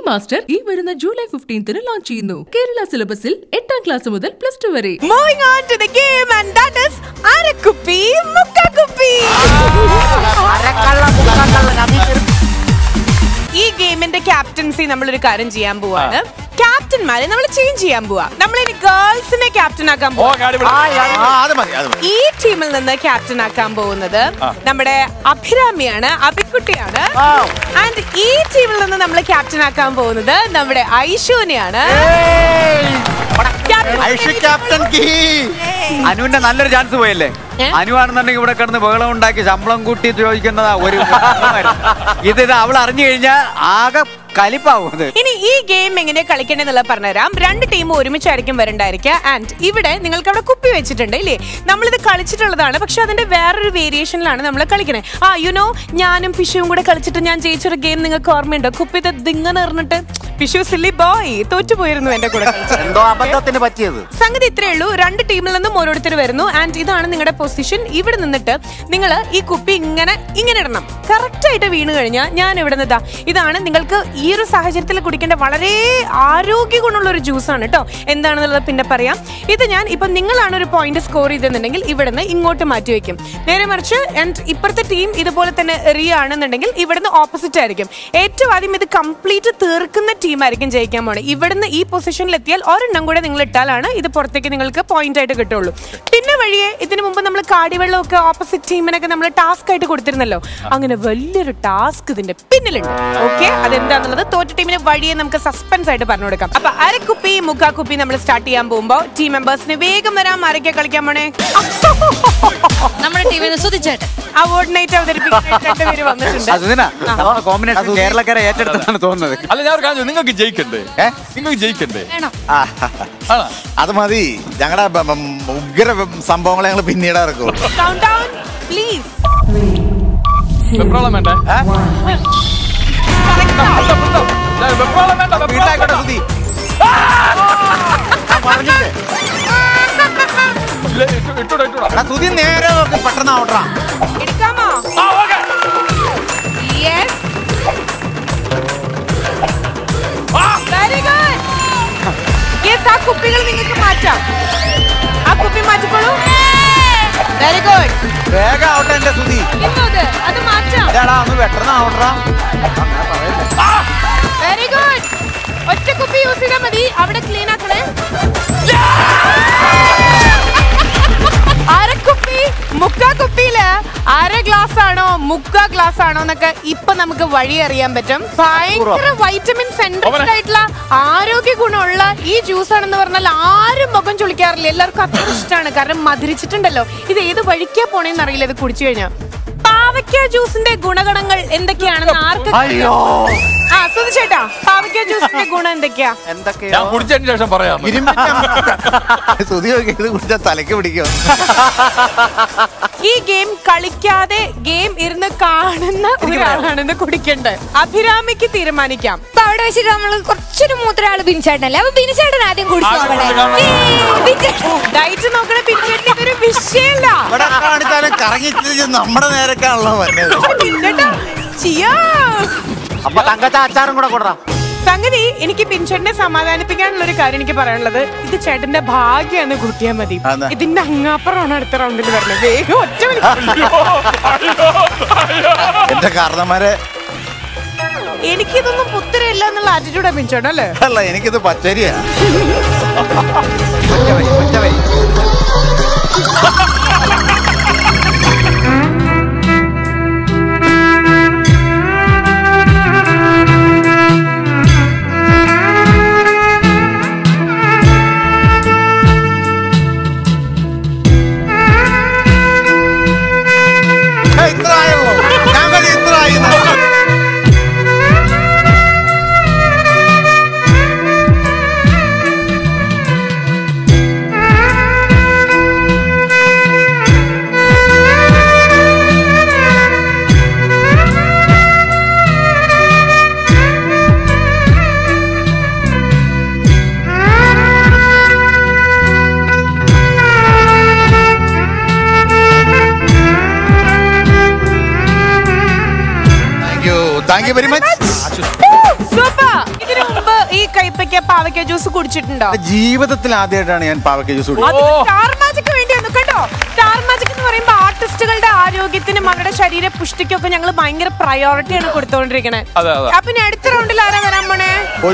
Master ഈ വരുന്ന July 15 launch ചെയ്യുന്നു. കേരള സിലബസിൽ 8ാം ക്ലാസ് മുതൽ +2 വരെ. Moving on to the game and that is അരക്കുപ്പി മുക്കാക്കുപ്പി. ഈ ഗെയിമിന്റെ ക്യാപ്റ്റൻസി നമ്മളൊരു കാര്യം ചെയ്യാൻ പോവാണ്. ക്യാപ്റ്റന്മാരെ നമ്മൾ ചേഞ്ച് ചെയ്യാൻ പോവാ. നമ്മളിനി ഗേൾസിനെ ക്യാപ്റ്റൻ ആക്കാൻ പോവാ. ഈ ടീമിൽ നിന്ന് ക്യാപ്റ്റൻ ആക്കാൻ പോകുന്നത് നമ്മുടെ അഭിരാമിയാണ്, അഭിക്കുട്ടിയാണ്. ആൻഡ് ഈ ടീമിൽ നിന്ന് നമ്മൾ ക്യാപ്റ്റൻ ആക്കാൻ പോകുന്നത് നമ്മുടെ ഐശുവിനെയാണ്. അനുവിന്റെ നല്ലൊരു ചാൻസ് പോയല്ലേ? അനുവാണെന്നുണ്ടെങ്കിൽ ഇവിടെ കിടന്ന് ബഹളം ഉണ്ടാക്കി ശമ്പളം കൂട്ടി ചോദിക്കുന്നതാ ഒരു ഇത് അവൾ അറിഞ്ഞു കഴിഞ്ഞാൽ ആകെ കലിപ്പാവും. ഇനി ഈ ഗെയിം എങ്ങനെ കളിക്കണ്ടെന്നുള്ളത് പറഞ്ഞുതരാം. 2 ടീം ഒരുമിച്ചായിരിക്കും വരണ്ടായിരിക്കുക. ആൻഡ് ഇവിടെ നിങ്ങൾക്ക് അവിടെ കുപ്പി വെച്ചിട്ടുണ്ട് ഇല്ലേ? നമ്മളിത് കളിച്ചിട്ടുള്ളതാണ്, പക്ഷെ അതിന്റെ വേറൊരു വേരിയേഷനിലാണ് നമ്മൾ കളിക്കണേ. ഞാനും പിഷുവും കൂടെ കളിച്ചിട്ട് ഞാൻ ജയിച്ചൊരു ഗെയിം നിങ്ങൾക്ക് ഓർമ്മയുണ്ടോ? കുപ്പി ദിങ്ങനെ എറിഞ്ഞിട്ട് പിഷു സില്ലി ബോയ് തോറ്റുപോയിരുന്നു എന്റെ കൂടെ. സംഗതി ഇത്രയേ ഉള്ളൂ. 2 ടീമിൽ നിന്നും ഓരോരുത്തർ വരുന്നു. ആൻഡ് ഇതാണ് നിങ്ങളുടെ പൊസിഷൻ. ഇവിടെ നിന്നിട്ട് നിങ്ങൾ ഈ കുപ്പി ഇങ്ങനെ ഇടണം. കറക്റ്റ് ആയിട്ട് വീണ് കഴിഞ്ഞാൽ ഞാൻ ഇവിടെ നിന്നാ ഇതാണ് നിങ്ങൾക്ക് ഈ ഒരു സാഹചര്യത്തിൽ കുടിക്കേണ്ട വളരെ ആരോഗ്യ ഗുണമുള്ള ഒരു ജ്യൂസാണ് കേട്ടോ. എന്താണെന്നുള്ളത് പിന്നെ പറയാം. ഇത് ഞാൻ ഇപ്പം നിങ്ങളാണ് ഒരു പോയിന്റ് സ്കോർ ചെയ്തെന്നുണ്ടെങ്കിൽ ഇവിടുന്ന് ഇങ്ങോട്ട് മാറ്റി വെക്കും. നേരെ മറിച്ച് ഇപ്പുറത്തെ ടീം ഇതുപോലെ തന്നെ എറിയാണെന്നുണ്ടെങ്കിൽ ഇവിടുന്ന് ഓപ്പോസിറ്റ് ആയിരിക്കും. ഏറ്റവും ആദ്യം ഇത് കംപ്ലീറ്റ് തീർക്കുന്ന ടീമായിരിക്കും ജയിക്കാൻ പോണേ. ഇവിടുന്ന് ഈ പൊസിഷനിൽ എത്തിയാൽ ഒരെണ്ണം കൂടെ നിങ്ങൾ ഇട്ടാലാണ് ഇത് പുറത്തേക്ക് നിങ്ങൾക്ക് പോയിന്റ് ആയിട്ട് കിട്ടുള്ളൂ. പിന്നെ വഴിയെ ഇതിനു മുമ്പ് നമ്മൾ കാടിവെള്ളമൊക്കെ ഓപ്പോസിറ്റ് ടീമിനൊക്കെ നമ്മൾ ടാസ്ക് ആയിട്ട് കൊടുത്തിരുന്നല്ലോ. അങ്ങനെ വലിയൊരു ടാസ്ക് ഇതിന്റെ പിന്നിലുണ്ട്. ഓക്കെ, അതെന്താന്നുള്ളത് തോറ്റ ടീമിന് വഴിയെ നമുക്ക് സസ്പെൻസ് ആയിട്ട് പറഞ്ഞു കൊടുക്കാം. അപ്പൊ അരക്കുപ്പി മുക്കാക്കുപ്പി നമ്മൾ സ്റ്റാർട്ട് ചെയ്യാൻ പോകുമ്പോ ടീം മെമ്പേഴ്സിന് വേഗം വരാം. ആരൊക്കെ കളിക്കാൻ പോണേ? നമ്മുടെ ടീമിന് സുധിച്ചേട്ടൻ അവാർഡ് നൈറ്റ് അവതരിപ്പിക്കാൻ വന്നിട്ടുണ്ട്. കേരളക്കാരെ ഏറ്റെടുത്താണ് തോന്നുന്നത്. അല്ല, ഞാൻ നിങ്ങൾക്ക് ജയിക്കണ്ടേ? നിങ്ങൾക്ക് ജയിക്കണ്ടേ? അത് മതി. ഞങ്ങളുടെ ഉഗ്ര സംഭവങ്ങളെ ഞങ്ങൾ പിന്നീട് ഇറക്കും. വെപ്രാളം വേണ്ടേ? സുധി നേരെ പെട്ടെന്ന് ഓടാ. എടുക്കാമോ? Very good. യെസ്, ആ കുപ്പികൾ നിങ്ങൾക്ക് മാറ്റാം. ആ കുപ്പി മാറ്റിക്കോളൂ. Very good. വേഗം ആവട്ടെ എന്റെ സുധി. അത് മാറ്റാം. ഒന്ന് പെട്ടെന്ന് ഓടാ. Very good. ഒറ്റ കുപ്പി യൂസ് ചെയ്താൽ മതി. അവിടെ ക്ലീൻ ആക്കണേ. അരക്കുപ്പി മുക്കാക്കുപ്പിയില് അര ഗ്ലാസ് ആണോ മുക്കാ ഗ്ലാസ് ആണോ എന്നൊക്കെ ഇപ്പൊ നമുക്ക് വഴി അറിയാൻ പറ്റും. ഭയങ്കര വൈറ്റമിൻ സെൻട്രൽ ആയിട്ടുള്ള ആരോഗ്യ ഗുണമുള്ള ഈ ജ്യൂസ് ആണെന്ന് പറഞ്ഞാൽ ആരും മുഖം ചുളിക്കാറില്ല. എല്ലാവർക്കും അത്ര ഇഷ്ടമാണ്. കാരണം മധുരിച്ചിട്ടുണ്ടല്ലോ. ഇത് ഏത് വഴിക്കാ പോണേന്ന് അറിയില്ല ഇത് കുടിച്ചു കഴിഞ്ഞാൽ. പാവയ്ക്ക ജ്യൂസിന്റെ ഗുണഗണങ്ങൾ എന്തൊക്കെയാണെന്ന് ആർക്ക്? ചേട്ടാ, പാവയ്ക്ക ജ്യൂസിന്റെ ഗുണം എന്തൊക്കെയാ? ഞാൻ കുടിച്ചതിന് ശേഷം പറയാം. തലക്ക് പിടിക്കും. ഈ ഗെയിം കളിക്കാതെ ഗെയിം ഇരുന്ന് കാണുന്ന ഒരാളാണെന്ന് കുടിക്കണ്ടേ. അഭിരാമിക്ക് തീരുമാനിക്കാം. അവിടെ വെച്ചിട്ട് നമ്മള് കുറച്ചൊരു മൂത്ര ആള് ബിൻചേട്ടനല്ലേ, അപ്പൊ ബിൻചേട്ടൻ ആദ്യം കുടിച്ചു. ഡയറ്റ് നോക്കണ ബിൻചേട്ടൻ ഇതൊരു വിഷയമല്ല. നമ്മുടെ നേരക്കാണല്ലോ അച്ചാറും കൂടെ കൊടുക്കാം. സംഗതി എനിക്ക് ബിൻചേട്ടനെ സമാധാനിപ്പിക്കാനുള്ള ഒരു കാര്യം എനിക്ക് പറയാനുള്ളത്, ഇത് ചേട്ടന്റെ ഭാഗ്യാന്ന് കൂട്ടിയാ മതി. ഇതിന്റെ അങ്ങാപ്പുറമാണ് അടുത്ത റൗണ്ടിൽ വരുന്നത്. വേഗം ഒറ്റ എന്റെ കാരണന്മാരെ എനിക്കിതൊന്നും പുത്തരയില്ല എന്നുള്ള ആറ്റിറ്റ്യൂഡാ ബിൻചേട്ടൻ അല്ലേ? അല്ല, എനിക്കിത് പച്ചരിയാ. Thank you very much. Super. ഇതിന് പാവയ്ക്ക ജ്യൂസ് കുടിച്ചിട്ടുണ്ടോ? ജീവിതത്തിൽ ആദ്യമായിട്ടാണ് ഞാൻ പാവയ്ക്ക ജ്യൂസ് അത് സ്റ്റാർ മാജിക് വേണ്ടിയാണ് കേട്ടോ. സ്റ്റാർ മാജിക് എന്ന് പറയുമ്പോ ആർട്ടിസ്റ്റുകളുടെ ആരോഗ്യത്തിനും അവരുടെ ശരീര പുഷ്ടിക്കും ഒക്കെ ഞങ്ങൾ ഭയങ്കര പ്രയോറിറ്റിയാണ് കൊടുത്തോണ്ടിരിക്കണേ. അപ്പൊ ഇനി അടുത്ത റൗണ്ടിൽ ആരാ വരാൻ പോണേ?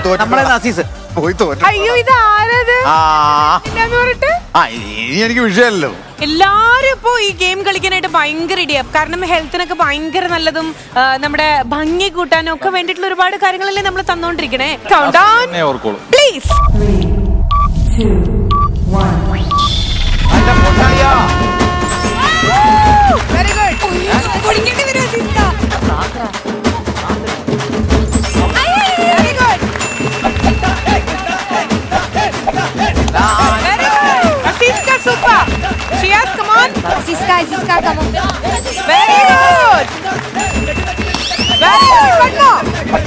അയ്യോ ഇത് ആരത് പറഞ്ഞിട്ട് എനിക്ക് വിഷയമല്ലോ. എല്ലാരും ഇപ്പോ ഈ ഗെയിം കളിക്കാനായിട്ട് ഭയങ്കര ഇടിയാ. കാരണം ഹെൽത്തിനൊക്കെ ഭയങ്കര നല്ലതും നമ്മുടെ ഭംഗി കൂട്ടാനും ഒക്കെ വേണ്ടിയിട്ടുള്ള ഒരുപാട് കാര്യങ്ങളല്ലേ നമ്മൾ തന്നോണ്ടിരിക്കണേ. Count down please. 3, 2, 1. Very good. Super. Shiaz, come on. Siska, come on. Very good. Very good. One more.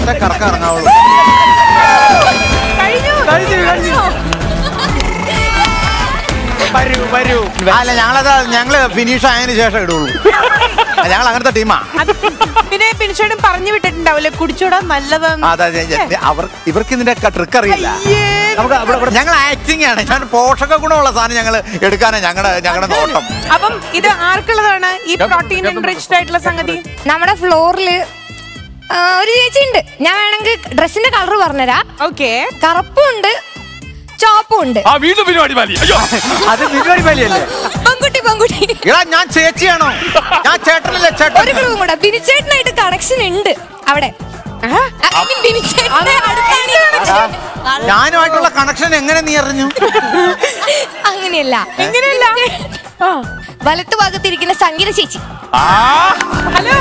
അല്ല ഞങ്ങള് ഫിനിഷ് ആയതിനു ശേഷം ഇടുള്ളൂ. ഞങ്ങൾ അങ്ങനത്തെ ടീമാ. പിന്നെ പിനിച്ചോടും പറഞ്ഞു വിട്ടിട്ടുണ്ടാവില്ലേ കുടിച്ചോടാ നല്ലതാണ്. ഇവർക്ക് ഇതിന്റെ ട്രിക്ക് അറിയില്ല. ഞങ്ങൾ ആക്ടിങ് ആണ്. ഞാൻ പോഷക ഗുണമുള്ള സാധനം ഞങ്ങൾ എടുക്കാനാണ് ഞങ്ങളുടെ നോട്ടം. അപ്പം ഇത് ആർക്കുള്ളതാണ് ഈ പ്രോട്ടീൻ എൻറിച്ച്ഡ് ആയിട്ടുള്ള സംഗതി? നമ്മുടെ ഫ്ലോറില് ഒരു ചേച്ചി ഉണ്ട്. ഞാൻ വേണമെങ്കിൽ ഡ്രസ്സിന്റെ കളർ പറഞ്ഞുതരാം. ഓക്കെ. കറുപ്പും ഉണ്ട് ചോപ്പും ഉണ്ട്. പെൺകുട്ടി ഞാൻ ചേച്ചിയാണോ? ഞാൻ ചേട്ടനല്ലേ? ഒരു ഗ്രൂപ്പും കൂടെ ബിനിച്ചേട്ടനായിട്ട് കണക്ഷൻ ഉണ്ട് അവിടെ. ഞാനുമായിട്ടുള്ള കണക്ഷൻ എങ്ങനെ നീ അറിഞ്ഞു? അങ്ങനെയല്ല. വലത്ത് ഭാഗത്തിരിക്കുന്ന സംഗീത ചേച്ചി. ഹലോ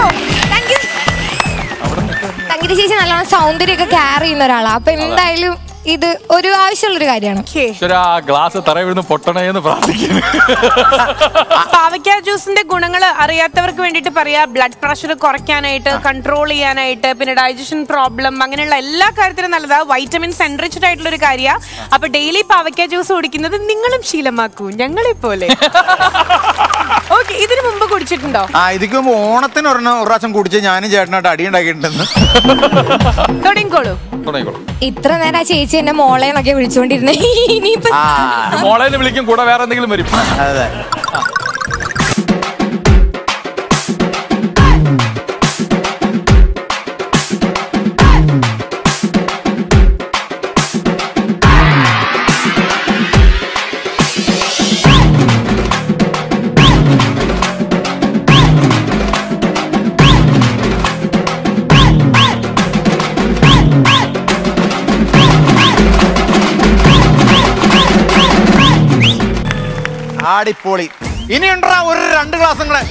സംഗീത ചേച്ചി നല്ലോണം സൗന്ദര്യമൊക്കെ ക്യാരി ചെയ്യുന്ന ഒരാളാ. അപ്പൊ എന്തായാലും ഇത് ഒരു ആവശ്യമുള്ളൊരു കാര്യമാണ്. ഗ്ലാസ് തറയിൽ പൊട്ടണേന്ന് പ്രാർത്ഥിക്കുന്നു. പാവയ്ക്ക ജ്യൂസിന്റെ ഗുണങ്ങൾ അറിയാത്തവർക്ക് വേണ്ടിട്ട് പറയാ. ബ്ലഡ് പ്രഷർ കുറയ്ക്കാനായിട്ട്, കൺട്രോൾ ചെയ്യാനായിട്ട്, പിന്നെ ഡൈജഷൻ പ്രോബ്ലം അങ്ങനെയുള്ള എല്ലാ കാര്യത്തിനും നല്ലതാ. വൈറ്റമിൻസ് എൻറിച്ച്ഡ് ആയിട്ടുള്ള ഒരു കാര്യമാണ്. അപ്പൊ ഡെയിലി പാവയ്ക്ക ജ്യൂസ് കുടിക്കുന്നത് നിങ്ങളും ശീലമാക്കൂ, ഞങ്ങളെ പോലെ. ഓക്കെ. ഇതിനു മുമ്പ് കുടിച്ചിട്ടുണ്ടോ? ഇതിക്ക് മുമ്പ് ഓണത്തിന് ഒരു പ്രാവശ്യം കുടിച്ച് ഞാനും ചേട്ടനായിട്ട് അടി ഉണ്ടാക്കിയിട്ടുണ്ടെന്ന്. തുടങ്ങിക്കോളൂ. ഇത്ര നേരം ആ ചേച്ചി എന്നെ മോളേന്നൊക്കെ വിളിച്ചോണ്ടിരുന്നേ. ഇനിയിപ്പോ മോളേന്ന് വിളിക്കും, കൂടെ വേറെ എന്തെങ്കിലും വരും. അതെ. ആടിപ്പോളി. ഇനിയുണ്ടാ ഒരു 2 ഗ്ലാസും കൂടെ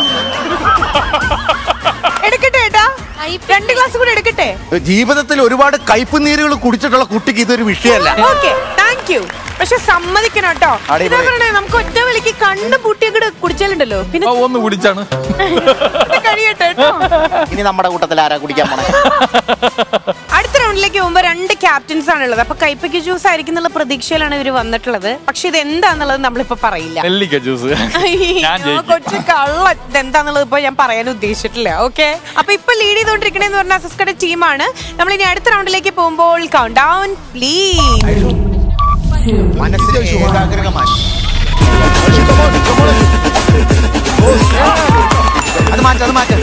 എടുക്കട്ടെ ഏട്ടാ. 2 ഗ്ലാസ് കൂടെ എടുക്കട്ടെ. ജീവിതത്തിൽ ഒരുപാട് കയ്പ് നീരുകൾ കുടിച്ചിട്ടുള്ള കുട്ടിക്ക് ഇതൊരു വിഷയമല്ല. Okay, thank you. പക്ഷെ സമ്മതിക്കണം കേട്ടോ. നമുക്ക് ഒറ്റ വിളിക്ക് കണ്ണ് പൂട്ടിയൊക്കെ കുടിച്ചാലുണ്ടല്ലോ. പിന്നെ ഒന്ന് കുടിച്ചാണ് കഴിയട്ടെ. ഇനി നമ്മുടെ കൂട്ടത്തിൽ ആരാ കുടിക്കാൻ പോണേ? അടുത്ത റൗണ്ടിലേക്ക് പോകുമ്പോ 2 ക്യാപ്റ്റൻസ് ആണുള്ളത്. അപ്പൊ കൈപ്പയ്ക്ക് ജ്യൂസ് ആയിരിക്കും എന്നുള്ള പ്രതീക്ഷയിലാണ് ഇവര് വന്നിട്ടുള്ളത്. പക്ഷെ ഇത് എന്താന്നുള്ളത് നമ്മളിപ്പോ പറയില്ല. കൊച്ചു കള്ള ഇതെന്താന്നുള്ളത് ഇപ്പൊ ഞാൻ പറയാൻ ഉദ്ദേശിച്ചിട്ടില്ല. ഓക്കെ. അപ്പൊ ഇപ്പൊ ലീഡ് ചെയ്തോണ്ടിരിക്കണേന്ന് പറഞ്ഞ അസിസ്കയുടെ ടീമാണ്. നമ്മൾ ഇനി അടുത്ത റൗണ്ടിലേക്ക് പോകുമ്പോൾ കൗണ്ട് ഡൗൺ പ്ലീസ്. മനസ്സിലെ ഏകാഗ്രമായി അത് മാറ്റ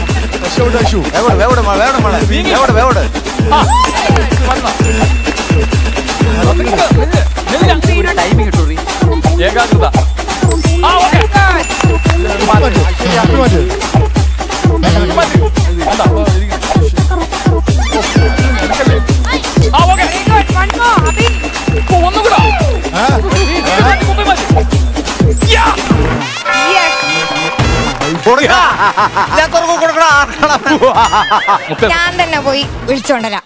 ടൈമിംഗ് കിട്ടൂ. ഏകാഗ്രത. ഞാൻ തന്നെ പോയി വിളിച്ചോണ്ടരാം.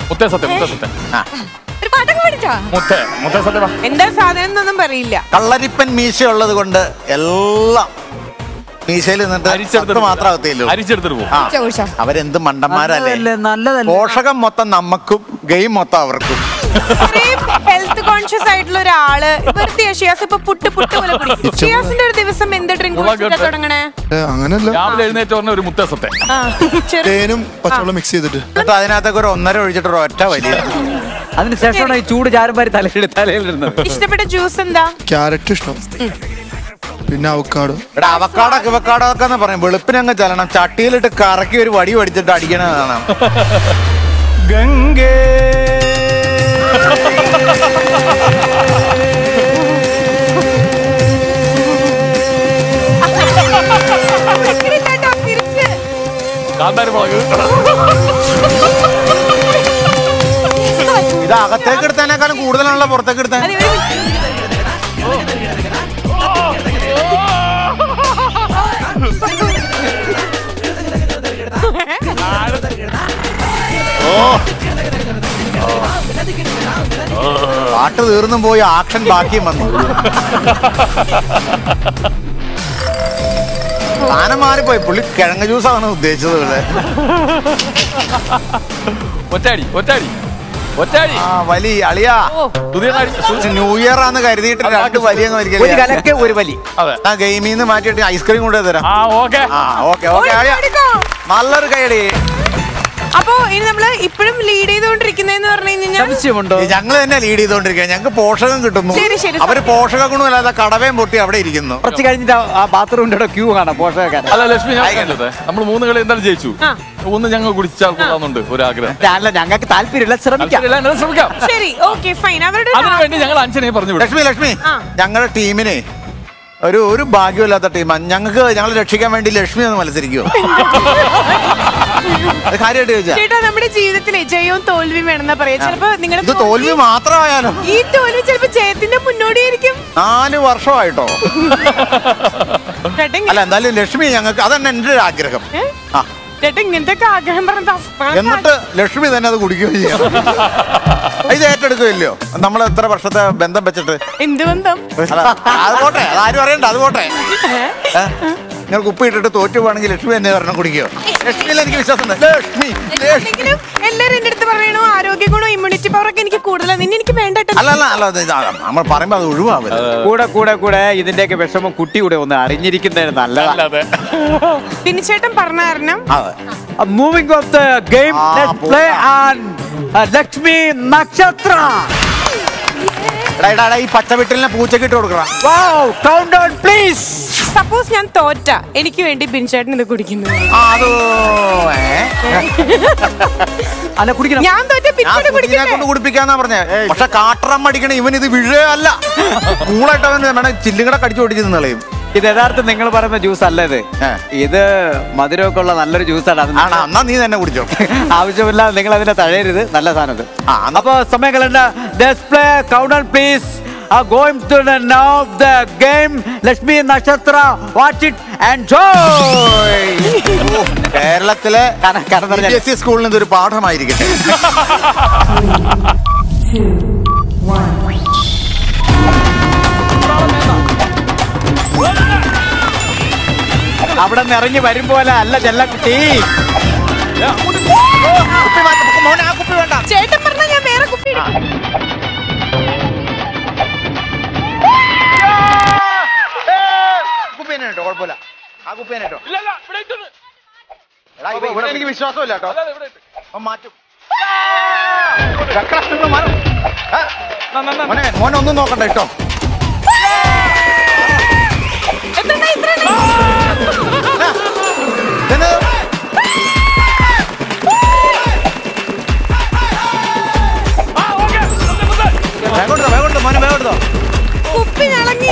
എന്താ സാധനം എന്നൊന്നും പറയില്ല. കള്ളരിപ്പൻ മീശ ഉള്ളത് കൊണ്ട് എല്ലാം മീശയിൽ നിന്നിട്ട് മാത്രമേ അവരെന്ത് മണ്ടന്മാരല്ലേ. പോഷകം മൊത്തം നമ്മക്കും ഗെയിം മൊത്തം അവർക്കും. ഹെൽത്ത് കോൺഷ്യസ് ആയിട്ടുള്ള ഒരാള് ഷിയാസ് ഇപ്പൊ പുട്ട് പോലെ കുടിക്കും. ഷിയാസിന്റെ ഒരു ദിവസം എന്ത് ഡ്രിങ്ക് തുടങ്ങണേ? അങ്ങനല്ല, രാവിലെ എഴുന്നേറ്റ് പറഞ്ഞ ഒരു മുത്തസത്തെ തേനും പച്ചവെള്ളം മിക്സ് ചെയ്തിട്ട് അതിനകത്തൊക്കെ ഒരു 1.5 ഒഴിച്ചിട്ട് ഒറ്റ വലിയ അതിനുശേഷമാണ് ഈ ചൂട് ചാരന്മാര് തലയിലിടുന്നത്. ഇഷ്ടപ്പെട്ട ജ്യൂസ് എന്താ? ക്യാരറ്റ് ഇഷ്ടം, പിന്നെ അവക്കാടോ. ഇവിടെ അവക്കാടോ ഒക്കെ പറയും. വെളുപ്പിനങ്ങ് ചെല്ലണം, ചട്ടിയിലിട്ട് കറക്കി ഒരു വടി പഠിച്ചിട്ട് അടിക്കണതാണ്. ഗംഗേ ഇത് അകത്തേക്ക് എടുത്തതിനേക്കാളും കൂടുതലാണല്ലോ പുറത്തേക്ക് എടുത്താൽ. പാട്ട് തീർന്നും പോയി, ആക്ഷൻ ബാക്കിയും വന്നു. സാധനം മാറിപ്പോയി. പുള്ളി കിഴങ്ങ് ജ്യൂസാണ് ഉദ്ദേശിച്ചത്. ഇവിടെ വലി അളിയാ ന്യൂ ഇയർ ആന്ന് കരുതിയിട്ട് 2 വലിയ ഒരു വലി ഗെയിമിൽ നിന്ന് മാറ്റിയിട്ട് ഐസ്ക്രീം കൊണ്ടു തരാം. നല്ലൊരു കൈയടി. അപ്പൊ ഇനി നമ്മള് ഇപ്പോഴും ലീഡ് ചെയ്തോണ്ടിരിക്കുന്നതെന്ന് പറഞ്ഞു കഴിഞ്ഞാൽ ഞങ്ങൾ തന്നെ ലീഡ് ചെയ്തോണ്ടിരിക്കുക. ഞങ്ങൾക്ക് പോഷകം കിട്ടുന്നു. അവര് പോഷക ഗുണമല്ലാതെ കടവേം പൊട്ടി അവിടെ ഇരിക്കുന്നു. കുറച്ച് കഴിഞ്ഞിട്ട് ആ ബാത്റൂമിന്റെ ക്യൂ കാണാം പോഷകക്കാരൻ. അല്ല ലക്ഷ്മി, നമ്മൾ 3 കളി എന്തായാലും ജയിച്ചു. 1 ഞങ്ങൾ കുടിച്ചാൽ കൊള്ളാന്നുണ്ട് ഒരാഗ്രഹം. ഞങ്ങൾക്ക് താല്പര്യമില്ല, ശ്രമിക്കാം. ശരി, ഓക്കെ, ഫൈൻ. അവരുടെ അതിനുവേണ്ടി ഞങ്ങൾ അഞ്ചനെ പറഞ്ഞു. ലക്ഷ്മി ഞങ്ങളുടെ ടീമിനെ ഒരു ഭാഗ്യമില്ലാത്ത ടീമാണ്. ഞങ്ങൾ രക്ഷിക്കാൻ വേണ്ടി ലക്ഷ്മി ഒന്ന് മത്സരിക്കുമോ? കാര്യമായിട്ട് ചോദിച്ചാ ചേട്ടാ, നമ്മുടെ ജീവിതത്തിലെ ജയവും തോൽവിയും വേണമെന്നാ പറയാ. ചിലപ്പോ നിങ്ങളുടെ തോൽവി മാത്രമായാലോ ഈ തോൽവി ചിലപ്പോ ജയത്തിന്റെ മുന്നോടിയായിരിക്കും. 4 വർഷമായിട്ടോ. അല്ല എന്തായാലും ലക്ഷ്മി ഞങ്ങൾക്ക് അതന്നെ എന്റെ ഒരു ആഗ്രഹം. ചേട്ടാ ഇങ്ങനത്തെ ആഗ്രഹം പറഞ്ഞ എന്നിട്ട് ലക്ഷ്മി തന്നെ അത് കുടിക്കുകയോ ചെയ്യാം. ഇത് ഏറ്റെടുക്കുകയില്ലയോ? നമ്മൾ എത്ര വർഷത്തെ ബന്ധം വെച്ചിട്ട്? എന്ത് ബന്ധം? അത് പോട്ടെ, അതാരും അറിയണ്ട, അത് പോട്ടെ. നിങ്ങൾ കുപ്പി ഇട്ടിട്ട് തോറ്റു പോവാണെങ്കിൽ ലക്ഷ്മി തന്നെ പറഞ്ഞ കുടിക്കോ? ലക്ഷ്മിയിൽ എനിക്ക് വിശ്വാസം. എല്ലാരും എന്റെ അടുത്ത് പറയണോ ആരോഗ്യ ഗുണോ ഇമ്മ്യൂണിറ്റി പവർ ഒക്കെ എനിക്ക് കൂടുതലാണ്. നിന്നെ എനിക്ക് വേണ്ട. അല്ല നമ്മൾ പറയുമ്പോ അത് ഒഴിവാകും. കൂടെ ഇതിന്റെയൊക്കെ വിഷമം കുട്ടി കൂടെ ഒന്ന് അറിഞ്ഞിരിക്കുന്നതിന് നല്ലതാണ്. പിന്നെ ചേട്ടൻ പറഞ്ഞ കാരണം moving of the game, let's play on Lakshmi Nakshatra. ഈ പച്ചവിട്ടലിനെ പൂച്ചക്ക് ഇട്ട് കൊടുക്കണം. Count down please. സപ്പോസ് ഞാൻ തോറ്റ, എനിക്ക് വേണ്ടി ബിൻചേട്ടൻ ഇത് കുടിക്കുന്നു. ഞാൻ തോറ്റ കുടിപ്പിക്കാന്നാ പറഞ്ഞേ. പക്ഷെ കാട്ടറം അടിക്കണ ഇവൻ ഇത് വിഴയല്ല. കൂളായിട്ട് അവൻ വേണം ചില്ലുകടെ കടിച്ചു ഓടിച്ച് നിന്നളയും. ഇത് യഥാർത്ഥം നിങ്ങൾ പറയുന്ന ജ്യൂസ് അല്ല ഇത് മധുരമൊക്കെ ഉള്ള നല്ലൊരു ജ്യൂസാണ്. എന്നാ നീ തന്നെ കുടിച്ചോ. ആവശ്യമില്ല, നിങ്ങൾ അതിനെ തഴയരുത്. നല്ല സാധനം. അപ്പൊ സമയം കളണ്ട. Display count down please. Going to the now the game. Lakshmi Nakshatra, watch it, enjoy. കേരളത്തിലെ CBSE സ്കൂളിൽ നിന്ന് ഒരു പാഠമായിരിക്കട്ടെ. 2, 1. അവിടെ നിന്ന് ഇറങ്ങി വരും പോലെ അല്ല ചെല്ലക്കുട്ടി. കുപ്പി വേണ്ട. ചേട്ടൻ പറഞ്ഞ ഞാൻ വേറെ കുപ്പി കുഴപ്പമില്ല. ആ കുപ്പി കേട്ടോ. ഇവിടെ എനിക്ക് വിശ്വാസമില്ല കേട്ടോ. മാറ്റും. മോനൊന്നും നോക്കണ്ട കേട്ടോ. വേഗം മോനെ വേഗം. കുപ്പി ഇളങ്ങി.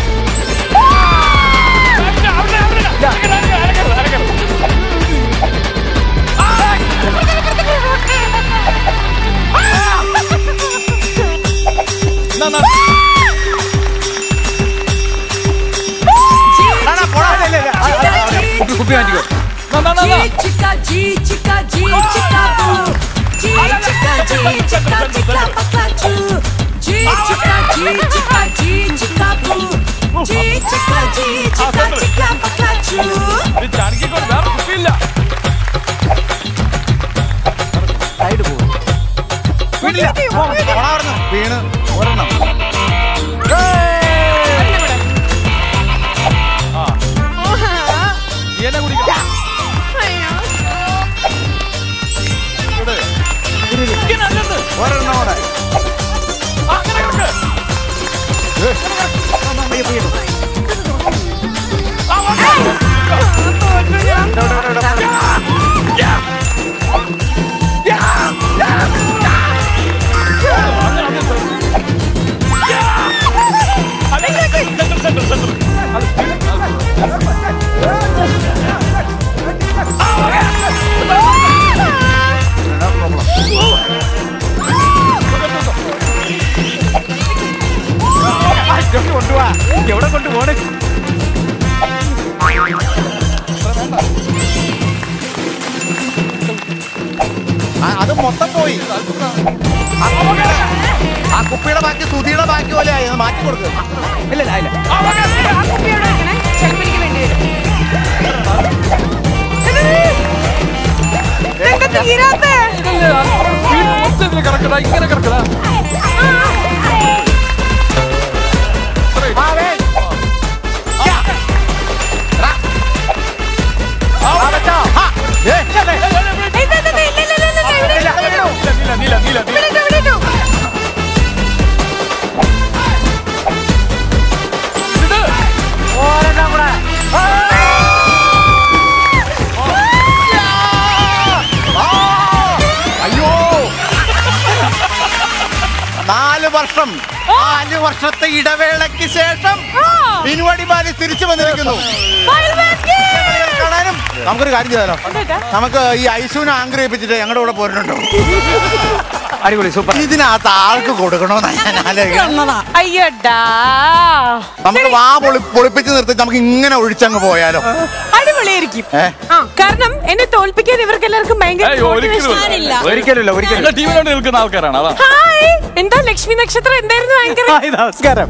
കുപ്പി മാറ്റിക്കോ. സൈഡ് പോകും. വീണ് ഒരെണ്ണം. ഒരെണ്ണം കൂടെ. കൊണ്ടുപോവാ എവിടെ കൊണ്ടുപോണേ അത് മൊത്തം പോയി. ആ കുപ്പിയുടെ ബാക്കി സുധിയുടെ ബാക്കി പോലെ ആയി. മാറ്റി കൊടുക്കുക. ഇല്ല ഇങ്ങനെ കിടക്കടാ നാല് വർഷത്തെ ഇടവേളയ്ക്ക് ശേഷം ഇൻവടി ബാലി തിരിച്ചു വന്നിരിക്കുന്നു. കാണാനും നമുക്കൊരു കാര്യം ചെയ്താലോ, നമുക്ക് ഈ ഐശുവിനെ ആഗ്രഹിപ്പിച്ചിട്ട് ഞങ്ങളുടെ കൂടെ പോരുന്നുണ്ടോ? അടിപൊളി സൂപ്പർ. ഇതിനകത്ത് ആൾക്ക് കൊടുക്കണോന്നാ ഞാൻ ആലോചിക്കുന്നത്. അയ്യടാ, നമുക്ക് വാ പൊളിപ്പിച്ച് നിർത്തി നമുക്ക് ഇങ്ങനെ ഒഴിച്ചങ്ങ് പോയാലോ? അടിപൊളിയായിരിക്കും. കാരണം എന്നെ തോൽപ്പിക്കാൻ ഇവർക്ക് എല്ലാവർക്കും ടീമിനോട് നിൽക്കുന്ന ആൾക്കാരാണ്. അതാ എന്താ ലക്ഷ്മി നക്ഷത്രം എന്തായിരുന്നു? നമസ്കാരം.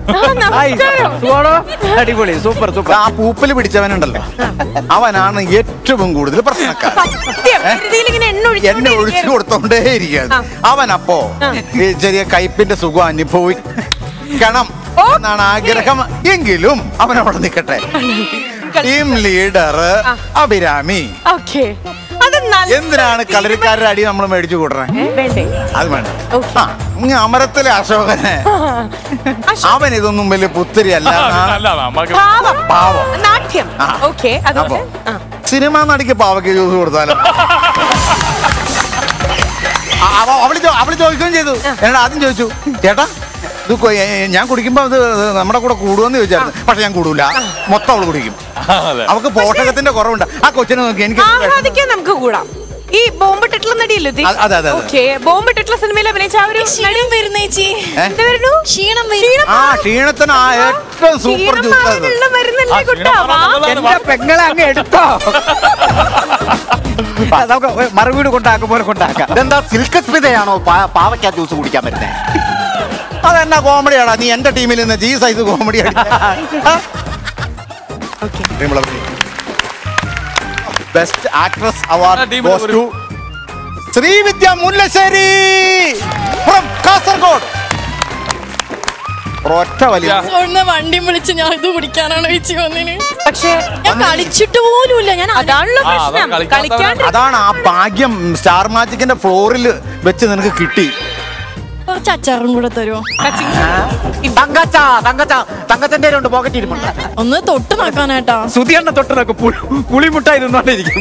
അടിപൊളി സൂപ്പർ സൂപ്പർ. ആ പൂപ്പല് പിടിച്ചവനുണ്ടല്ലോ, അവനാണ് ഏറ്റവും കൂടുതൽ പ്രശ്നക്കാരൻ. എണ്ണ ഒഴിച്ചു കൊടുത്തോണ്ടേ ഇരിക്കുകയാണ് അവൻ. അപ്പോ ഈ ചെറിയ കയ്പിന്റെ സുഖം അനുഭവിക്കണം എന്നാണ് ആഗ്രഹം. എങ്കിലും അവൻ അവിടെ നിൽക്കട്ടെ. Team leader Abhirami. എന്തിനാണ് കളരിക്കാരുടെ അടി നമ്മൾ മേടിച്ചു കൂട്ടണേ? അത് വേണ്ട. അമരത്തിലെ അശോകനെ അവൻ ഇതൊന്നും വലിയ പുത്തിരിയല്ല, പാവം. അപ്പൊ സിനിമാ നടിക്ക് പാവയ്ക്ക് ജ്യൂസ് കൊടുത്താലോ? അവള് ചോദിക്കുകയും ചെയ്തു. എന്നോട് ആദ്യം ചോദിച്ചു, ചേട്ടാ ഇത് ഞാൻ കുടിക്കുമ്പോ അത് നമ്മുടെ കൂടെ കൂടുമെന്ന് ചോദിച്ചായിരുന്നു. പക്ഷെ ഞാൻ കൂടൂല, മൊത്തം അവള് കുടിക്കും. അവക്ക് പോഷകത്തിന്റെ കുറവുണ്ട്. ആ കൊച്ചിനെ നോക്കി എനിക്ക് നമുക്ക് കൂടാം. ഈ ബോംബിട്ടുള്ള നടിയല്ലോ, ബോംബിട്ടുള്ള സിനിമയിൽ അഭിനയിച്ച ക്ഷീണത്തിന് ഏറ്റവും സൂപ്പർ പെങ്ങളെ അങ്ങ് എടുത്തോ. നമുക്ക് മറുവീട് കൊണ്ടാക്കും പോലെ കൊണ്ടാക്കാം. ഇതെന്താ സിൽക്ക് സ്മിതയാണോ പാവയ്ക്കാ ജ്യൂസ് കുടിക്കാൻ പറ്റുന്നത്? അതെന്നാ കോമഡിയാടാ? നീ എന്റെ ടീമിൽ നിന്ന് ജി സൈസ് comedy best actress award goes to Sreevidya Mullassery from Kasaragod. ഒറ്റ വലിയ വണ്ടി വിളിച്ച് ഞാൻ ഇത് കുടിക്കാനാണ് വെച്ച് വന്നിന്. പക്ഷേ ഞാൻ കളിച്ചിട്ട് പോലുമില്ല. ഞാൻ അതാണ് ആ ഭാഗ്യം. സ്റ്റാർ മാജിക്കിന്റെ ഫ്ലോറിൽ വെച്ച് നിനക്ക് കിട്ടി. കുറച്ച് അച്ചാറും കൂടെ തരുമോ? തങ്കച്ചന്റെ പോക്കറ്റ് ഇരിപ്പുണ്ട്. ഒന്ന് തൊട്ട് നോക്കാനായിട്ടാ. സുധിയണ്ണ തൊട്ട് നോക്ക്, പുളിമുട്ടായി നിന്നോണ്ടിരിക്കും.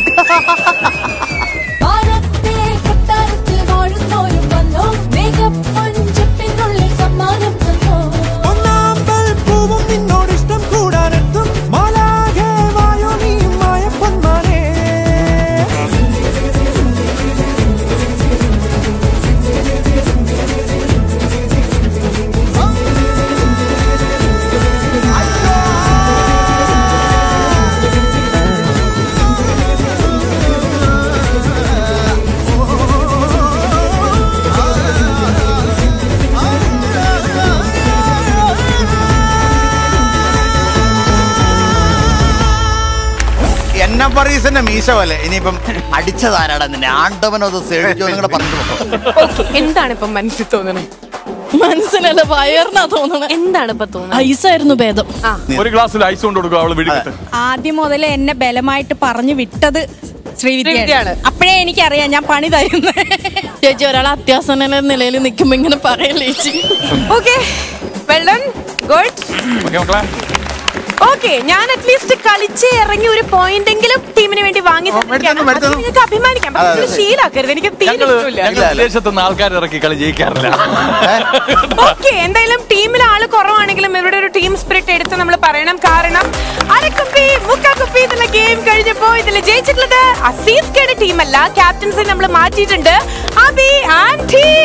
പറീസിന്റെ മീശ പോലെ. ഇനിയിപ്പം അടിച്ചതാരാടാ നിന്നെ? ആണ്ടവനത് സേവിച്ചോ നിങ്ങളെ പറഞ്ഞു. എന്താണ് ഇപ്പം മനസ്സിൽ തോന്നണേ? മനസ്സിനല്ല, വയറിനാ തോന്നണേ. എന്താണ് ഇപ്പൊ തോന്നുന്നത്? ഐസായിരുന്നു ഭേദം. ഒരു ഗ്ലാസ്സിൽ ഐസ് കൊണ്ട് കൊടുക്കുക അവള് വിളിക്കട്ടെ. ആദ്യം മുതലേ എന്നെ ബലമായിട്ട് പറഞ്ഞു വിട്ടത് ശ്രീവിദ്യയാണ്. അപ്പോഴേ എനിക്കറിയാം ഞാൻ പണി തരുന്നത്. ചേച്ചി ഒരാൾ അത്യാസന നിലയിൽ നിൽക്കുമ്പോ ഇങ്ങനെ പറയല്ലേ ചേച്ചി. Okay, well done, good. Okay, ഞാൻ അറ്റ്ലീസ്റ്റ് കളിച്ച് ഇറങ്ങി ഒരു പോയിന്റ് എങ്കിലും ടീമിന് വേണ്ടി വാങ്ങി നിങ്ങൾക്ക് അഭിമാനിക്കാം. ശീലാക്കരുത്, എനിക്ക് തീരെ ആൾക്കാർ ഇറക്കി കളി ജയിക്കാറില്ല. ഓക്കെ, എന്തായാലും ടീമിൽ ആള് കുറവാണെങ്കിലും ഇവിടെ ഒരു ടീം സ്പിരിറ്റ് എടുത്ത് നമ്മൾ പറയണം. കാരണം അരക്കുപ്പി മുക്കാക്കുപ്പി എന്നുള്ള ഗെയിം കഴിഞ്ഞപ്പോ ഇതിൽ ജയിച്ചിട്ടുള്ളത് അസീസ്കയുടെ ടീമല്ല, ക്യാപ്റ്റൻസിനെ നമ്മൾ മാറ്റിയിട്ടുണ്ട്. Abi and team.